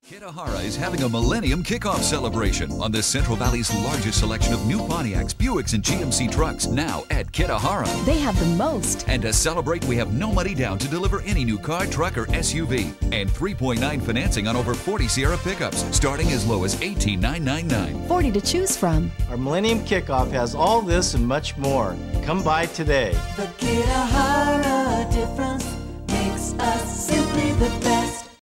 Kitahara is having a Millennium Kickoff celebration on the Central Valley's largest selection of new Pontiacs, Buicks, and GMC trucks now at Kitahara. They have the most. And to celebrate, we have no money down to deliver any new car, truck, or SUV. And 3.9 financing on over 40 Sierra pickups, starting as low as $18,999. 40 to choose from. Our Millennium Kickoff has all this and much more. Come by today. The Kitahara difference makes us simply the best.